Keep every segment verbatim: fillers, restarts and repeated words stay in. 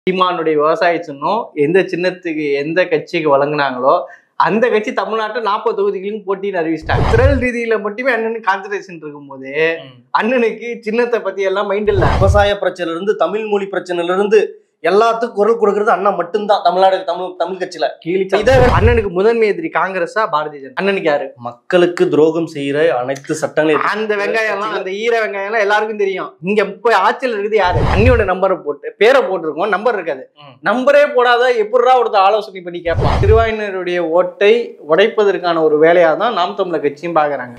சீமானுடைய விவசாய சின்னம் எந்த சின்னத்துக்கு எந்த கட்சிக்கு வழங்குனாங்களோ அந்த கட்சி தமிழ்நாட்டில் நாற்பது தொகுதிகளும் போட்டின்னு அறிவிச்சிட்டாங்க. திரள் ரீதியில மட்டுமே அண்ணனுக்கு கான்சன்ட்ரேஷன் இருக்கும் போது அண்ணனுக்கு சின்னத்தை பத்தி எல்லாம் மைண்ட் இல்ல. விவசாய பிரச்சனைல இருந்து தமிழ் மொழி பிரச்சனைல இருந்து எல்லாத்துக்கும் குரல் கொடுக்கறது அண்ணா மட்டும்தான் தமிழ்நாடு தமிழ் தமிழ் கட்சியில. இதை அண்ணனுக்கு முதன்மை எதிரி காங்கிரஸா பாரதிய ஜனதா? அண்ணனுக்கு யாரு? மக்களுக்கு துரோகம் செய்யற அனைத்து சட்டங்களும் அந்த வெங்காயம் எல்லாம் அந்த ஈர வெங்காயம் எல்லாம் எல்லாருக்கும் தெரியும். இங்க போய் ஆட்சியில் இருக்குது யாரு? அண்ணியோட நம்பரை போட்டு பேரை போட்டிருக்கோம், நம்பர் இருக்காது. நம்பரே போடாத எப்படிரா ஒருத்தர் ஆலோசனை பண்ணி கேட்பான். சிறுபான்மையினருடைய ஓட்டை உடைப்பதற்கான ஒரு வேலையா தான் நாம் தமிழர் கட்சியும் பாக்குறாங்க.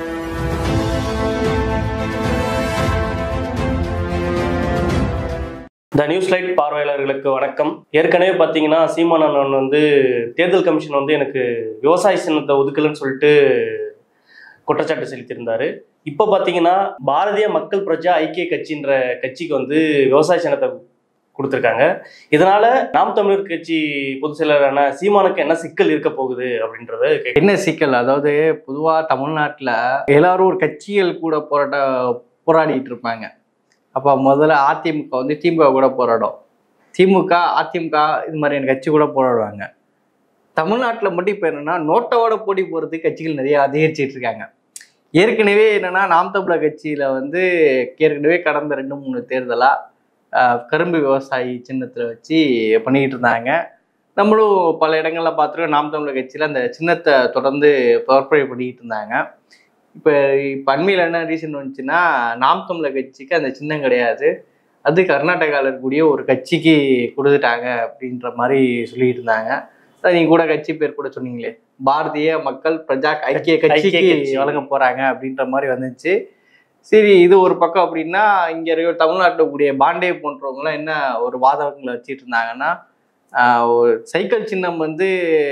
த நியூஸ் லைட் பார்வையாளர்களுக்கு வணக்கம். ஏற்கனவே பார்த்தீங்கன்னா சீமான் அண்ணன் வந்து தேர்தல் கமிஷன் வந்து எனக்கு விவசாய சின்னத்தை ஒதுக்கலன்னு சொல்லிட்டு குற்றச்சாட்டு செலுத்தியிருந்தாரு. இப்போ பார்த்தீங்கன்னா பாரதிய மக்கள் பிரஜா ஐக்கிய கட்சின்ற கட்சிக்கு வந்து விவசாய சின்னத்தை கொடுத்துருக்காங்க. இதனால நாம் தமிழர் கட்சி பொதுச் செயலரான சீமானுக்கு என்ன சிக்கல் இருக்க போகுது அப்படின்றத என்ன சிக்கல்? அதாவது பொதுவாக தமிழ்நாட்டில் எல்லாரும் ஒரு கட்சிகள் கூட போராட்ட போராடிட்டு இருப்பாங்க. அப்போ முதல்ல அதிமுக வந்து திமுக கூட போராடும், திமுக அதிமுக இது மாதிரியான கட்சி கூட போராடுவாங்க. தமிழ்நாட்டில் மட்டும் இப்போ என்னென்னா நோட்டோட போட்டி போகிறதுக்கு கட்சிகள் நிறைய அதிகரிச்சிட்டு இருக்காங்க. ஏற்கனவே என்னென்னா நாம் தமிழர் கட்சியில் வந்து ஏற்கனவே கடந்த ரெண்டு மூணு தேர்தலாக கரும்பு விவசாயி சின்னத்தில் வச்சு பண்ணிக்கிட்டு இருந்தாங்க. நம்மளும் பல இடங்களில் பார்த்துருக்கோம். நாம் தமிழர் கட்சியில் அந்த சின்னத்தை தொடர்ந்து பரப்புரை பண்ணிக்கிட்டு இருந்தாங்க. இப்போ இப்போ அண்மையில் என்ன ரீசன் வந்துச்சுன்னா நாம் தமிழர் கட்சிக்கு அந்த சின்னம் கிடையாது, அது கர்நாடகாவில் இருக்கக்கூடிய ஒரு கட்சிக்கு கொடுத்துட்டாங்க அப்படின்ற மாதிரி சொல்லிட்டு இருந்தாங்க. நீங்கள் கூட கட்சி பேர் கூட சொன்னீங்களே, பாரதிய மக்கள் பிரஜா ஐக்கிய கட்சிக்கு வழங்க போகிறாங்க அப்படின்ற மாதிரி வந்துச்சு. சரி, இது ஒரு பக்கம். அப்படின்னா இங்கே இருக்க தமிழ்நாட்டில் கூடிய பாண்டே போன்றவங்களாம் என்ன ஒரு வாதங்களை வச்சுட்டு இருந்தாங்கன்னா, ஒரு சைக்கிள் சின்னம் வந்து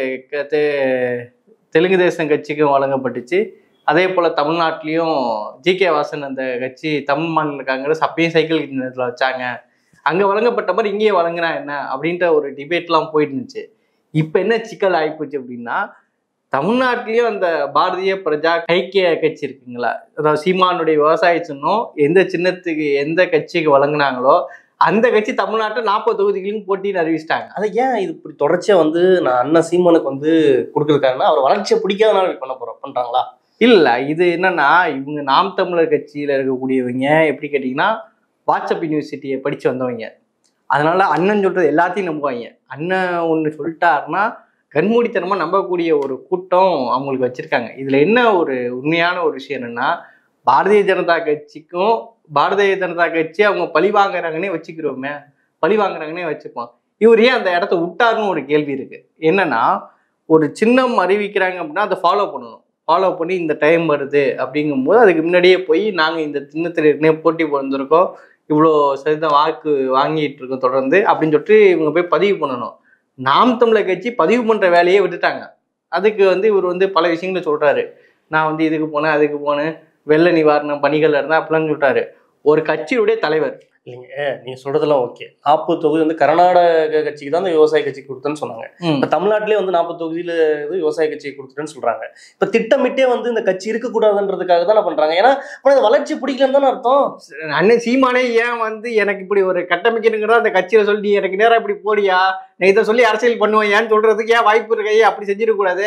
தெலுங்கு தேசம் கட்சிக்கு வழங்கப்பட்டுச்சு. அதே போல் தமிழ்நாட்டிலையும் ஜி கே வாசன் அந்த கட்சி தமிழ் மாநில காங்கிரஸ் அப்பயும் சைக்கிள் சின்னத்தில் வச்சாங்க. அங்கே வழங்கப்பட்ட மாதிரி இங்கேயே வழங்கினா என்ன அப்படின்ற ஒரு டிபேட்லாம் போயிட்டு இருந்துச்சு. இப்போ என்ன சிக்கல் ஆகிப்போச்சு அப்படின்னா, தமிழ்நாட்டிலையும் அந்த பாரதிய பிரஜா ஐக்கிய கட்சி இருக்குங்களா, அதாவது சீமானுடைய விவசாய சின்னம் எந்த சின்னத்துக்கு எந்த கட்சிக்கு வழங்கினாங்களோ அந்த கட்சி தமிழ்நாட்டில் நாற்பது தொகுதிகளும் போட்டின்னு அறிவிச்சிட்டாங்க. அதை ஏன் இது இப்படி தொடர்ச்சியாக வந்து நான் அண்ணன் சீமானுக்கு வந்து கொடுக்குறதுக்காருன்னா அவர் வளர்ச்சியை பிடிக்காதனால பண்ண போகிறோம் பண்ணுறாங்களா? இல்லை, இது என்னன்னா இவங்க நாம் தமிழர் கட்சியில் இருக்கக்கூடியவங்க எப்படி கேட்டிங்கன்னா வாட்ஸ்அப் யூனிவர்சிட்டியை படித்து வந்தவங்க. அதனால அண்ணன் சொல்கிறது எல்லாத்தையும் நம்புவாங்க. அண்ணன் ஒன்று சொல்லிட்டாருன்னா கண்மூடித்தனமாக நம்பக்கூடிய ஒரு கூட்டம் அவங்களுக்கு வச்சுருக்காங்க. இதில் என்ன ஒரு உண்மையான ஒரு விஷயம் என்னென்னா, பாரதிய ஜனதா கட்சிக்கும் பாரதிய ஜனதா கட்சி அவங்க பழி வாங்குறாங்கன்னே வச்சுக்கிறோமே, பழி வாங்குறாங்கன்னே வச்சுப்போம். இவர் ஏன் அந்த இடத்த விட்டாருன்னு ஒரு கேள்வி இருக்குது. என்னென்னா, ஒரு சின்னம் அறிவிக்கிறாங்க அப்படின்னா அதை ஃபாலோ பண்ணணும். ஃபாலோ பண்ணி இந்த டைம் வருது அப்படிங்கும்போது அதுக்கு முன்னாடியே போய் நாங்கள் இந்த சின்னத்தில் ஏற்கனவே போட்டி போந்திருக்கோம், இவ்வளோ சதவீதம் வாக்கு வாங்கிட்டு இருக்கோம் தொடர்ந்து அப்படின்னு சொல்லிட்டு இவங்க போய் பதிவு பண்ணணும். நாம் தமிழர் கட்சி பதிவு பண்ணுற வேலையே விட்டுட்டாங்க. அதுக்கு வந்து இவர் வந்து பல விஷயங்களை சொல்கிறாரு. நான் வந்து இதுக்கு போனேன் அதுக்கு போனேன், வெள்ள நிவாரண பணிகள் இருந்தால் அப்படிலாம் சொல்லிட்டாரு. ஒரு கட்சியுடைய தலைவர் இல்லைங்க, நீங்க சொல்றதெல்லாம் ஓகே. நாற்பது தொகுதி வந்து கர்நாடக கட்சிக்கு தான் விவசாய கட்சிக்கு கொடுத்தேன்னு சொன்னாங்க. இப்ப தமிழ்நாட்டிலே வந்து நாற்பது தொகுதியில விவசாய கட்சிக்கு கொடுத்துட்டேன்னு சொல்றாங்க. இப்ப திட்டமிட்டே வந்து இந்த கட்சி இருக்கக்கூடாதுன்றதுக்காக தான் பண்றாங்க. ஏன்னா வளர்ச்சி பிடிக்கலன்னு தானே அர்த்தம். அண்ணன் சீமானே ஏன் வந்து எனக்கு இப்படி ஒரு கட்டமைக்கணுங்கிறத அந்த கட்சியில சொல்லி எனக்கு நேரம் இப்படி போடியா நான் இதை சொல்லி அரசியல் பண்ணுவேன் ஏன்னு சொல்றதுக்கு ஏன் வாய்ப்பு இருக்கையே அப்படி செஞ்சிடக்கூடாது.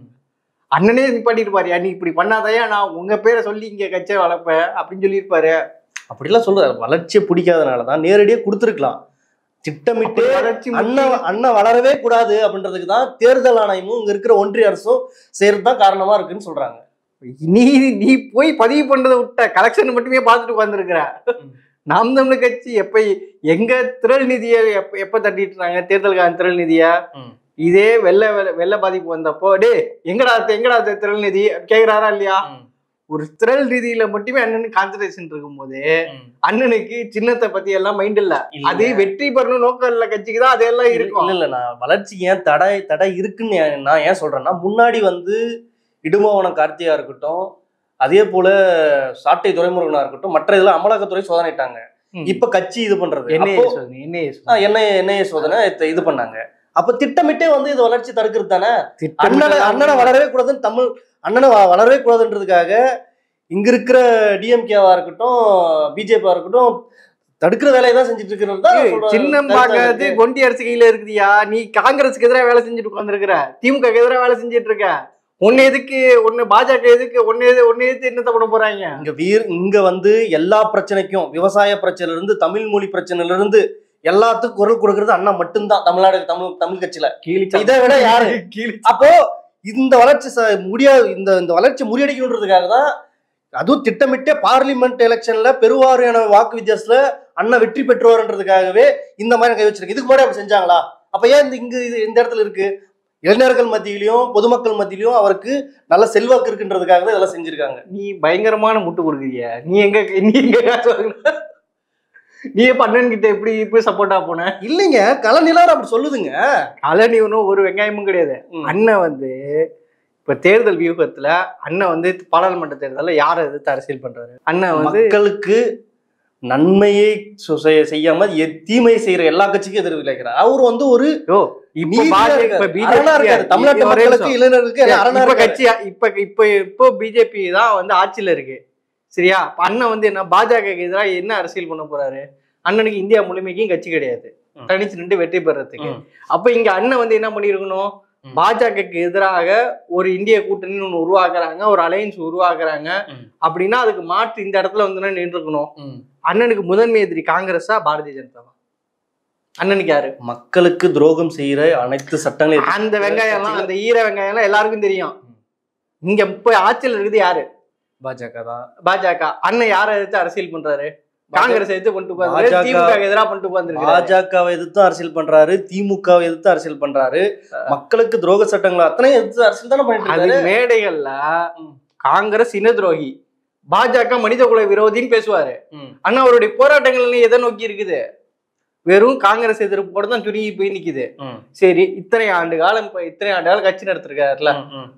அண்ணனே பண்ணிட்டு பாரு, நீ இப்படி பண்ணாதையா நான் உங்க பேரை சொல்லி இங்க கட்சியை வளர்ப்பேன் அப்படின்னு சொல்லியிருப்பாரு. அப்படிலாம் சொல்றாரு. வளர்ச்சியை பிடிக்காதனாலதான் நேரடியா கொடுத்துருக்கலாம். திட்டமிட்டு அண்ணன் அண்ணன் வளரவே கூடாது அப்படின்றதுக்கு தான் தேர்தல் ஆணையமும் இங்க இருக்கிற ஒன்றிய அரசும் சேர்த்துதான் காரணமா இருக்குன்னு சொல்றாங்க. நீ நீ போய் பதிவு பண்றதை விட்ட கலெக்ஷன் மட்டுமே பார்த்துட்டு உட்காந்துருக்கிற. நாம் தமிழர் கட்சி எப்ப எங்க திரள் நிதியை எப்ப எப்ப தட்டிட்டு இருந்தாங்க, தேர்தலுக்கான திரள் நிதியா. இதே வெள்ள வெள்ள பாதிப்பு வந்தப்போ டே எங்கடா எங்கடா திரள் நிதி கேக்குறாரா இல்லையா? ஒரு திரள் ரீதியில மட்டுமே அண்ணனுக்கு கான்சன்ட்ரேஷன் இருக்கும் போது அண்ணனுக்கு சின்னத்தை பத்தி எல்லாம் மைண்ட் இல்ல. அது வெற்றி பெறணும் நோக்கம் இல்ல கட்சிக்கு தான் அதெல்லாம் இருக்கும். இல்ல இல்ல நான் வளர்ச்சிக்கு ஏன் தடை தடை இருக்குன்னு நான் ஏன் சொல்றேன்னா, முன்னாடி வந்து இடுமாவனம் கார்த்தியா இருக்கட்டும், அதே போல சாட்டை துறைமுருகனா இருக்கட்டும், மற்ற இதெல்லாம் அமலாக்கத்துறை சோதனைட்டாங்க. இப்ப கட்சி இது பண்றது என்ஐஏ சோதனை இது பண்ணாங்க. அப்ப திட்டமிட்டே வந்து இது வளர்ச்சி தடுக்கிறது தானே. அண்ணனை அண்ணனை வளரவே கூடாதுன்னு தமிழ் அண்ணனை வளரவே கூடாதுன்றதுக்காக இங்க இருக்கிற டிஎம்கேவா இருக்கட்டும் பிஜேபியா இருக்கட்டும் தடுக்கிற வேலையை தான் செஞ்சுட்டு இருக்கிறது. சின்னம் பார்க்கறது கொண்டி அரசு கையில இருக்குதியா? நீ காங்கிரஸுக்கு எதிராக வேலை செஞ்சுட்டு உட்காந்துருக்கிற, திமுக எதிராக வேலை செஞ்சுட்டு இருக்க. ஒன்னு எதுக்கு ஒன்னு பாஜக எதுக்கு ஒன்னு எது ஒன்னு எதுக்கு என்னத்த பண்ண போறாங்க? இங்க வீர் இங்க வந்து எல்லா பிரச்சனைக்கும், விவசாய பிரச்சனையில இருந்து தமிழ் மொழி பிரச்சனையில இருந்து எல்லாத்துக்கும் குரல் கொடுக்கறது அண்ணா மட்டும்தான் தமிழ்நாடு தமிழ் தமிழ் கட்சியில. இதை விட யாரு? அப்போ இந்த வளர்ச்சி முடியா இந்த இந்த வளர்ச்சி முறியடிக்கணுன்றதுக்காக தான், அதுவும் திட்டமிட்டே பார்லிமெண்ட் எலெக்ஷன்ல பெருவாரியான வாக்கு வித்தியாசத்துல அண்ணா வெற்றி பெற்றுவார்ன்றதுக்காகவே இந்த மாதிரி கை வச்சிருக்கு. இதுக்கு முன்னாடி அப்படி செஞ்சாங்களா? அப்ப ஏன் இந்த இங்க இந்த இடத்துல இருக்கு? இளைஞர்கள் மத்தியிலையும் பொதுமக்கள் மத்தியிலையும் அவருக்கு நல்ல செல்வாக்கு இருக்குன்றதுக்காக தான் இதெல்லாம் செஞ்சிருக்காங்க. நீ பயங்கரமான முட்டு கொடுக்குறிய. நீ எங்க நீ எங்க நீ எப்ப அண்ணன் கிட்ட எப்படி இப்படி சப்போர்ட்டா போன? இல்லைங்க, கலநிலார் அப்படி சொல்லுதுங்க. கலனி ஒன்றும் ஒரு வெங்காயமும் கிடையாது. அண்ணன் வந்து இப்ப தேர்தல் வியூகத்துல அண்ணன் வந்து பாராளுமன்ற தேர்தலில் யாரை எதிர்த்து அரசியல் பண்றாரு? அண்ணன் வந்து மக்களுக்கு நன்மையை செய்யாம தீமை செய்யற எல்லா கட்சிக்கும் எதிர்ப்பு விளைக்கிறார். அவர் வந்து ஒரு தமிழ்நாட்டு மக்களுக்கு இளைஞர்களுக்கு கட்சி இப்ப இப்ப இப்போ பிஜேபி தான் வந்து ஆட்சியில இருக்கு, சரியா? அண்ணன் வந்து என்ன பாஜக எதிராக என்ன அரசியல் பண்ண போறாரு? அண்ணனுக்கு இந்தியா முழுமைக்கும் கட்சி கிடையாது, தனிச்சு நின்று வெற்றி பெறறதுக்கு. அப்ப இங்க அண்ணன் வந்து என்ன பண்ணிருக்கணும்? பாஜகக்கு எதிராக ஒரு இந்திய கூட்டணி ஒண்ணு உருவாக்குறாங்க, ஒரு அலையன்ஸ் உருவாக்குறாங்க அப்படின்னா அதுக்கு மாற்று இந்த இடத்துல வந்து நின்று இருக்கணும். அண்ணனுக்கு முதன்மை எதிரி காங்கிரஸா பாரதிய ஜனதாவா? அண்ணனுக்கு யாரு? மக்களுக்கு துரோகம் செய்யற அனைத்து சட்டங்களும் அந்த வெங்காயம் எல்லாம், அந்த ஈர வெங்காயம் எல்லாம் எல்லாருக்கும் தெரியும். இங்க இப்ப ஆட்சியில் இருக்குது யாரு? பாஜக தான். பாஜக. அண்ணன் யாரை எதிர்த்து அரசியல் பண்றாரு? காங்கிரஸ் எதிர்த்து பண்ணிட்டு உட்கார்ந்து, திமுக எதிராக பண்ணிட்டு உட்கார்ந்து, பாஜகவை எதிர்த்து அரசியல் பண்றாரு, திமுகவை எதிர்த்து அரசியல் பண்றாரு, மக்களுக்கு துரோக சட்டங்களை அத்தனை எதிர்த்து அரசியல் தானே பண்ணிட்டு இருக்காரு. மேடைகள்ல காங்கிரஸ் இன துரோகி, பாஜக மனித குல விரோதின்னு பேசுவாரு. ஆனா அவருடைய போராட்டங்கள் எதை நோக்கி இருக்குது? வெறும் காங்கிரஸ் எதிர்ப்போட தான் சுருங்கி போய் நிக்குது. சரி, இத்தனை ஆண்டு காலம் இத்தனை ஆண்டு காலம் கட்சி நடத்திருக்காருல,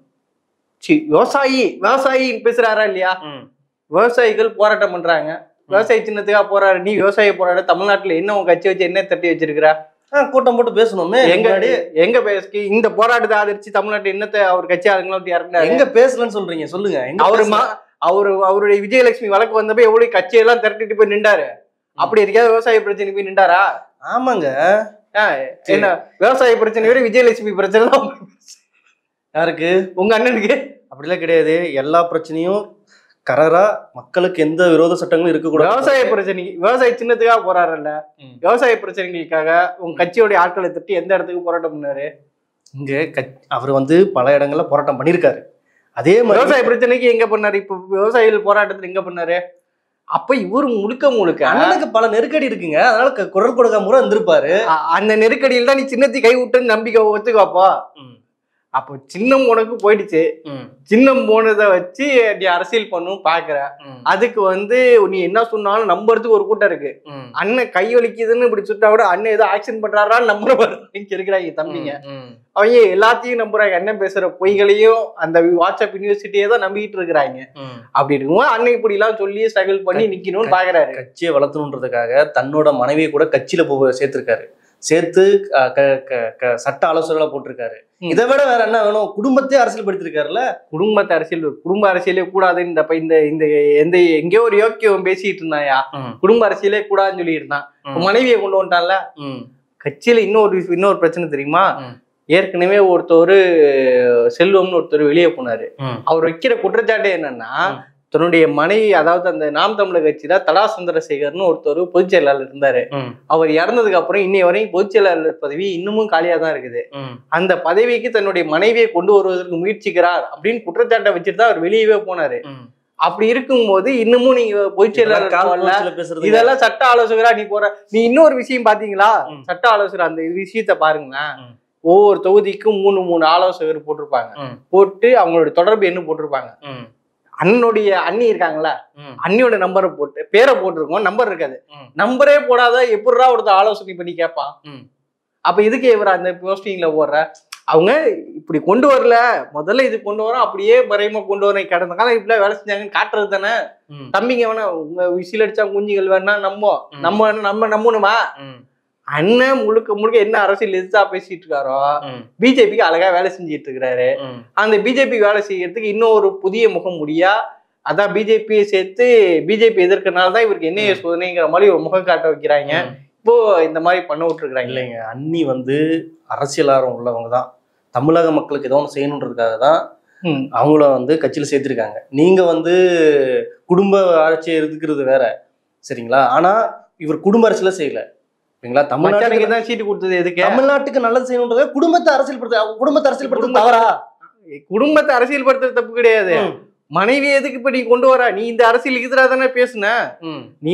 விவசாயி விவசாயின்னு பேசுறாரா இல்லையா? விவசாயிகள் போராட்டம் பண்றாங்க, விவசாய சின்னத்துக்காக போறாரு. நீ விவசாய போராட தமிழ்நாட்டுல என்ன உன் கட்சி வச்சு என்ன தட்டி வச்சிருக்கிறா? கூட்டம் போட்டு பேசணுமே. எங்க எங்க பேச இந்த போராட்டத்தை ஆதரிச்சு தமிழ்நாட்டு என்னத்தை அவர் கட்சி ஆளுங்களும் இறங்கினாரு? எங்க பேசலன்னு சொல்றீங்க? சொல்லுங்க. அவரு அவரு அவருடைய விஜயலட்சுமி வழக்கு வந்தப்ப எவ்வளவு கட்சியெல்லாம் திரட்டிட்டு போய் நின்றாரு. அப்படி இருக்காது விவசாய பிரச்சனை போய் நின்றாரா? ஆமாங்க. என்ன விவசாய பிரச்சனை விட விஜயலட்சுமி பிரச்சனை தான் யாருக்கு? உங்க அண்ணனுக்கு. அப்படிலாம் கிடையாது. எல்லா பிரச்சனையும் கரரா மக்களுக்கு எந்த விரோத சட்டங்களும் இருக்கக்கூடாது. விவசாய பிரச்சனைக்கு விவசாய சின்னத்துக்காக போறாருல்ல, விவசாய பிரச்சனைகளுக்காக உங்க கட்சியோடைய ஆட்களை திட்டி எந்த இடத்துக்கு போராட்டம் பண்ணாரு? இங்க அவர் வந்து பல இடங்கள்ல போராட்டம் பண்ணிருக்காரு. அதே மாதிரி விவசாய பிரச்சனைக்கு எங்க பண்ணாரு? இப்ப விவசாயிகள் போராட்டத்துல எங்க பண்ணாரு? அப்ப இவரு முழுக்க முழுக்க அண்ணனுக்கு பல நெருக்கடி இருக்குங்க, அதனால குரல் கொடுக்காம கூட இருந்திருப்பாரு. அந்த நெருக்கடியில் தான் நீ சின்னத்தை கை விட்டுன்னு நம்பிக்கை ஒத்துக்காப்பா. அப்போ சின்னம் உனக்கு போயிடுச்சு, சின்னம் போனதை வச்சு நீ அரசியல் பண்ணும் பாக்குற. அதுக்கு வந்து நீ என்ன சொன்னாலும் நம்புறதுக்கு ஒரு கூட்டம் இருக்கு. அண்ணன் கை வலிக்குதுன்னு இப்படி சுட்டா கூட அண்ணன் ஏதோ ஆக்ஷன் பண்றாரான்னு நம்புற இருக்கிறாங்க தம்பிங்க. அவங்க எல்லாத்தையும் நம்புறாங்க. அண்ணன் பேசுற பொய்களையும் அந்த வாட்ஸ்அப் யூனிவர்சிட்டியே தான் நம்பிக்கிட்டு இருக்கிறாங்க. அப்படி இருக்கும்போது அண்ணன் இப்படி எல்லாம் சொல்லி ஸ்ட்ரகிள் பண்ணி நிக்கணும்னு பாக்குறாரு. கட்சியை வளர்த்தணுன்றதுக்காக தன்னோட மனைவியை கூட கட்சியில போ சேர்த்திருக்காரு, சேர்த்து சட்ட ஆலோசனை போட்டிருக்காரு. இதை விட வேற என்ன வேணும்? குடும்பத்தையே அரசியல் படுத்திருக்காருல்ல. குடும்பத்தை அரசியல் குடும்ப அரசியலே கூடாதுன்னு இந்த இந்த எந்த எங்கேயோ ஒரு யோக்கியம் பேசிட்டு இருந்தாயா? குடும்ப அரசியலே கூடாதுன்னு சொல்லிட்டு இருந்தான். மனைவியை கொண்டு வந்துட்டான்ல. கட்சியில இன்னொரு இன்னொரு பிரச்சனை தெரியுமா? ஏற்கனவே ஒருத்தர் செல்வம்னு ஒருத்தர் வெளியே போனாரு. அவர் வைக்கிற குற்றச்சாட்டு என்னன்னா, தன்னுடைய மனைவி, அதாவது அந்த நாம் தமிழர் கட்சியில தடா சந்திரசேகர்னு ஒருத்தர் பொதுச் செயலாளர் இருந்தாரு. அவர் இறந்ததுக்கு அப்புறம் இன்னைய வரையும் பொதுச் செயலாளர் பதவி இன்னமும் காலியா தான் இருக்குது. அந்த பதவிக்கு தன்னுடைய மனைவியை கொண்டு வருவதற்கு முயற்சிக்கிறார் அப்படின்னு குற்றச்சாட்டை வச்சுட்டு தான் அவர் வெளியவே போனாரு. அப்படி இருக்கும்போது இன்னமும் நீங்க பொதுச் செயலாளர் இதெல்லாம் சட்ட ஆலோசகரா நீ போற. நீ இன்னொரு விஷயம் பாத்தீங்களா? சட்ட ஆலோசகர் அந்த விஷயத்த பாருங்களேன். ஒவ்வொரு தொகுதிக்கும் மூணு மூணு ஆலோசகர் போட்டிருப்பாங்க. போட்டு அவங்களோட தொடர்பு என்ன போட்டிருப்பாங்க. அண்ணனுடைய அண்ணி இருக்காங்களா, அண்ணியோட நம்பரை போட்டு பேரை போட்டிருக்கோம், நம்பர் இருக்காது. நம்பரே போடாத எப்படிடா ஒருத்தர் ஆலோசனை பண்ணி கேட்பான்? அப்ப இதுக்கு இவர் அந்த போஸ்டிங்ல போடுற அவங்க இப்படி கொண்டு வரல, முதல்ல இது கொண்டு வரோம், அப்படியே மறைமுக கொண்டு வர கடந்த காலம் இப்படி வேலை செஞ்சாங்கன்னு காட்டுறது தானே. தம்பிங்க வேணா உங்க விசில் அடிச்சா குஞ்சுகள் வேணா நம்ம நம்ம நம்ம நம்பணுமா? அண்ணன் முழுக்க முழுக்க என்ன அரசியல் எதிர்த்தா பேசிட்டு இருக்காரோ பிஜேபிக்கு அழகா வேலை செஞ்சிட்டு இருக்கிறாரு. அந்த பிஜேபி வேலை செய்யறதுக்கு இன்னும் ஒரு புதிய முகம் முடியா அதான் பிஜேபியை சேர்த்து பிஜேபி எதிர்க்கனால தான் இவருக்கு என்ன சோதனைங்கிற மாதிரி ஒரு முகம் காட்ட வைக்கிறாங்க. இப்போ இந்த மாதிரி பண்ண விட்டுருக்குறாங்க. இல்லைங்க, அண்ணி வந்து அரசியலாரம் உள்ளவங்க தான், தமிழக மக்களுக்கு ஏதோ ஒன்று செய்யணுன்றதுக்காக தான் அவங்கள வந்து கட்சியில சேர்த்திருக்காங்க. நீங்க வந்து குடும்ப ஆட்சியை இருக்கிறது வேற, சரிங்களா? ஆனா இவர் குடும்ப அரசியல செய்யல, சரிங்களா? தமிழ்நாட்டுக்கு தான் சீட்டு கொடுத்தது எதுக்கு? தமிழ்நாட்டுக்கு நல்லது செய்யணுன்றத குடும்பத்தை அரசியல் படுத்த குடும்பத்தை அரசியல் படுத்த தவறா? குடும்பத்தை அரசியல் படுத்துறது தப்பு கிடையாது. மனைவி எதுக்கு இப்ப நீ கொண்டு வர? நீ இந்த அரசியலுக்கு எதிராக தானே பேசுன. நீ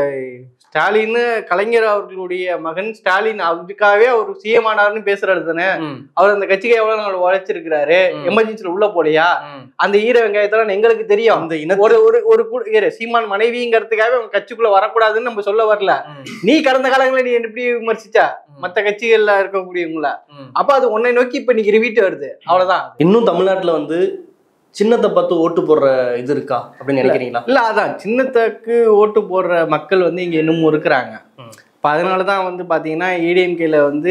ஸ்டாலின் கலைஞர் அவர்களுடைய மகன் ஸ்டாலின் அதுக்காகவே அவர் சிஎம் ஆனார்னு பேசுறாரு தானே. அவர் அந்த கட்சிக்கு எவ்வளவு நாள் உழைச்சிருக்கிறாரு, எமர்ஜென்சில உள்ள போலையா? அந்த ஈர வெங்காயத்தெல்லாம் எங்களுக்கு தெரியும். அந்த ஒரு ஒரு சீமான் மனைவிங்கிறதுக்காக அவங்க கட்சிக்குள்ள வரக்கூடாதுன்னு நம்ம சொல்ல வரல. நீ கடந்த காலங்களில் நீ எப்படி விமர்சிச்சா மற்ற கட்சிகள்ல இருக்கக்கூடியவங்கள? அப்ப அது உன்னை நோக்கி இப்ப நீங்க ரிவீட் வருது, அவ்வளவுதான். இன்னும் தமிழ்நாட்டுல வந்து சின்னத்தை பார்த்து ஓட்டு போடுற இது இருக்கா அப்படின்னு நினைக்கிறீங்களா? இல்ல, அதான் சின்னத்துக்கு ஓட்டு போடுற மக்கள் வந்து இங்க இன்னமும் இருக்கிறாங்க. இப்போ அதனால தான் வந்து பார்த்தீங்கன்னா ஏடிஎம்கேல வந்து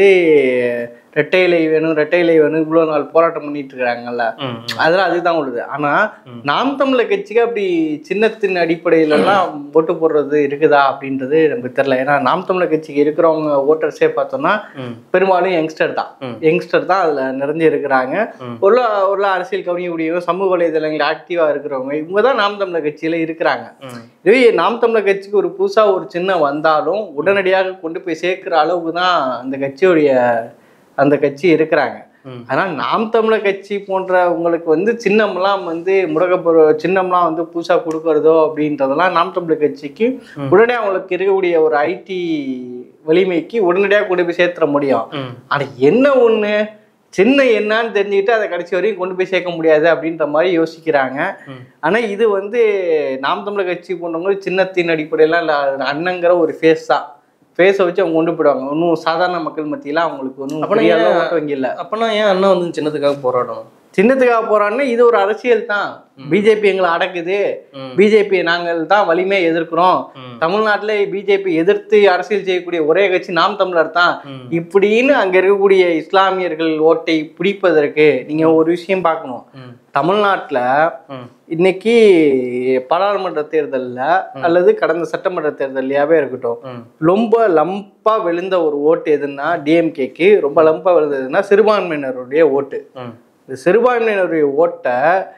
ரெட்டை இலை வேணும் ரெட்டை இலை வேணும் இவ்வளோ நாள் போராட்டம் பண்ணிட்டு இருக்கிறாங்கல்ல, அதெல்லாம் அதுதான் உள்ளது. ஆனால் நாம் தமிழர் கட்சிக்கு அப்படி சின்னத்தின் அடிப்படையிலலாம் ஓட்டு போடுறது இருக்குதா அப்படின்றது நமக்கு தெரியல. ஏன்னா நாம் தமிழர் கட்சிக்கு இருக்கிறவங்க ஓட்டர்ஸே பார்த்தோம்னா பெரும்பாலும் யங்ஸ்டர் தான் யங்ஸ்டர் தான் அதில் நிறைஞ்சு இருக்கிறாங்க. ஒரு ஒரு அரசியல் கவனிக்கக்கூடியவங்க, சமூக வலைதளங்கள் ஆக்டிவாக இருக்கிறவங்க, இவங்க தான் நாம் தமிழர் கட்சியில் இருக்கிறாங்க. இதுவே நாம் தமிழர் கட்சிக்கு ஒரு புதுசாக ஒரு சின்னம் வந்தாலும் உடனடியாக கொண்டு போய் சேர்க்கிற அளவுக்கு தான் அந்த கட்சியுடைய அந்த கட்சி இருக்கிறாங்க. ஆனால் நாம் தமிழர் கட்சி போன்ற உங்களுக்கு வந்து சின்னம்லாம் வந்து முடக்கப்போ சின்னம்லாம் வந்து புதுசாக கொடுக்கறதோ அப்படின்றதெல்லாம் நாம் தமிழர் கட்சிக்கு உடனே அவங்களுக்கு இருக்கக்கூடிய ஒரு ஐடி வலிமைக்கு உடனடியாக கொண்டு போய் சேர்த்துட முடியும். ஆனால் என்ன ஒன்று சின்ன என்னன்னு தெரிஞ்சுக்கிட்டு அதை கடைசி வரையும் கொண்டு போய் சேர்க்க முடியாது அப்படின்ற மாதிரி யோசிக்கிறாங்க. ஆனால் இது வந்து நாம் தமிழர் கட்சி போன்றவங்க சின்னத்தின் அடிப்படையெல்லாம் இல்லை, அண்ணங்கிற ஒரு ஃபேஸ் தான். ஃபேஸை வச்சு அவங்க கொண்டு போயிடுவாங்க. ஒன்றும் சாதாரண மக்கள் மத்தியில் அவங்களுக்கு ஒன்றும் ஓட்டு வங்கி இல்லை. அப்போனா ஏன் அண்ணா வந்து சின்னத்துக்காக போராடணும்? சின்னத்துக்காக போறான்னு இது ஒரு அரசியல் தான். பிஜேபி எங்களை அடக்குது, பிஜேபி நாங்கள் தான் வலிமையை எதிர்க்கிறோம், தமிழ்நாட்டுல பிஜேபி எதிர்த்து அரசியல் செய்யக்கூடிய ஒரே கட்சி நாம் தமிழர் தான் இப்படின்னு அங்க இருக்கக்கூடிய இஸ்லாமியர்கள் ஓட்டை பிடிப்பதற்கு நீங்க ஒரு விஷயம் பார்க்கணும். தமிழ்நாட்டுல இன்னைக்கு பாராளுமன்ற தேர்தல்ல அல்லது கடந்த சட்டமன்ற தேர்தலையாவே இருக்கட்டும், ரொம்ப லம்பா விழுந்த ஒரு ஓட்டு எதுன்னா டிஎம்கேக்கு ரொம்ப லம்பா விழுந்ததுன்னா சிறுபான்மையினருடைய ஓட்டு. இந்த சிறுபான்மையினருடைய ஓட்டை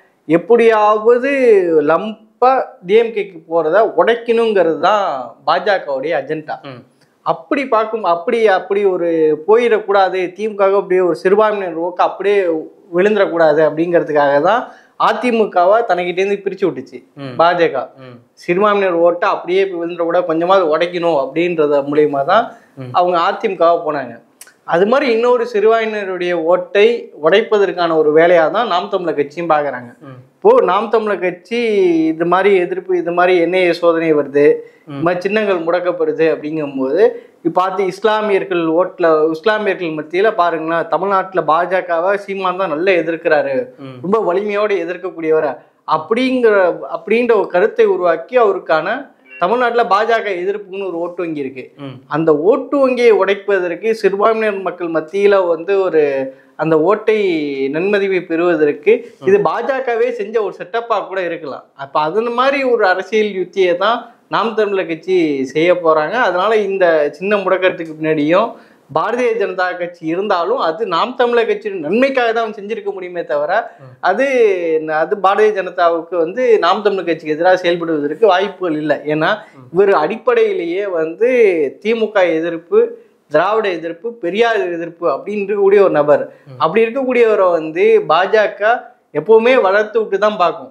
எப்படியாவது லம்பா டிஎம்கேக்கு போறத உடைக்கணுங்கிறது தான் பாஜகவுடைய அஜெண்டா. அப்படி பார்க்கும் அப்படி அப்படி ஒரு போயிடக்கூடாது, திமுக அப்படியே ஒரு சிறுபான்மையினர் ஓக்கு அப்படியே விழுந்துடக்கூடாது அப்படிங்கிறதுக்காக தான் அதிமுகவை தனக்கிட்டேருந்து பிரிச்சு விட்டுச்சு பாஜக. சிறுபான்மையினர் ஓட்டை அப்படியே விழுந்துடக்கூடாது, கொஞ்சமாவது உடைக்கணும் அப்படின்றத மூலியமா தான் அவங்க அதிமுகவை போனாங்க. அது மாதிரி இன்னொரு சிறுபான்மையினருடைய ஓட்டை உடைப்பதற்கான ஒரு வேலையாக தான் நாம் தமிழர் கட்சியும் பார்க்குறாங்க. இப்போ நாம் தமிழர் கட்சி இது மாதிரி எதிர்ப்பு, இது மாதிரி என்ஐஏ சோதனை வருது, இது மாதிரி சின்னங்கள் முடக்கப்படுது அப்படிங்கும்போது இப்போ பார்த்து இஸ்லாமியர்கள் ஓட்டில் இஸ்லாமியர்கள் மத்தியில் பாருங்களேன், தமிழ்நாட்டில் பாஜகவை சீமான் தான் நல்லா எதிர்க்கிறாரு, ரொம்ப வலிமையோடு எதிர்க்கக்கூடியவரை அப்படிங்கிற அப்படின்ற ஒரு கருத்தை உருவாக்கி அவருக்கான தமிழ்நாட்டில் பாஜக எதிர்ப்புன்னு ஒரு ஓட்டு வங்கி இருக்கு. அந்த ஓட்டு வங்கியை உடைப்பதற்கு சிறுபான்மையினர் மக்கள் மத்தியில வந்து ஒரு அந்த ஓட்டை நன்மதிப்பை பெறுவதற்கு இது பாஜகவே செஞ்ச ஒரு செட்டப்பா கூட இருக்கலாம். அப்ப அது மாதிரி ஒரு அரசியல் யுத்தியை தான் நாம் தமிழர் கட்சி செய்ய போறாங்க. அதனால இந்த சின்ன முடக்கத்துக்கு பின்னாடியும் பாரதிய ஜனதா கட்சி இருந்தாலும் அது நாம் தமிழர் கட்சியின் நன்மைக்காக தான் செஞ்சிருக்க முடியுமே தவிர அது அது பாரதிய ஜனதாவுக்கு வந்து நாம் தமிழர் கட்சிக்கு எதிராக செயல்படுவதற்கு வாய்ப்புகள் இல்லை. ஏன்னா இவர் அடிப்படையிலேயே வந்து திமுக எதிர்ப்பு, திராவிட எதிர்ப்பு, பெரியார் எதிர்ப்பு அப்படின்னு இருக்கக்கூடிய ஒரு நபர். அப்படி இருக்கக்கூடியவரை வந்து பாஜக எப்பவுமே வளர்த்து விட்டு தான் பார்க்கும்.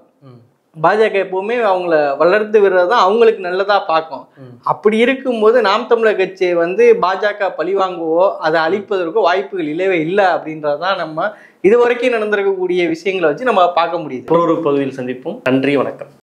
பாஜக எப்பவுமே அவங்கள வளர்த்து விடுறது தான் அவங்களுக்கு நல்லதா பார்க்கும். அப்படி இருக்கும்போது நாம் தமிழர் கட்சியை வந்து பாஜக பழிவாங்குவோ அதை அழிப்பதற்கோ வாய்ப்புகள் இல்லவே இல்லை அப்படின்றதான் நம்ம இதுவரைக்கும் நடந்திருக்கக்கூடிய விஷயங்களை வச்சு நம்ம பார்க்க முடியுது. ஒரு பகுதியில் சந்திப்போம். நன்றி, வணக்கம்.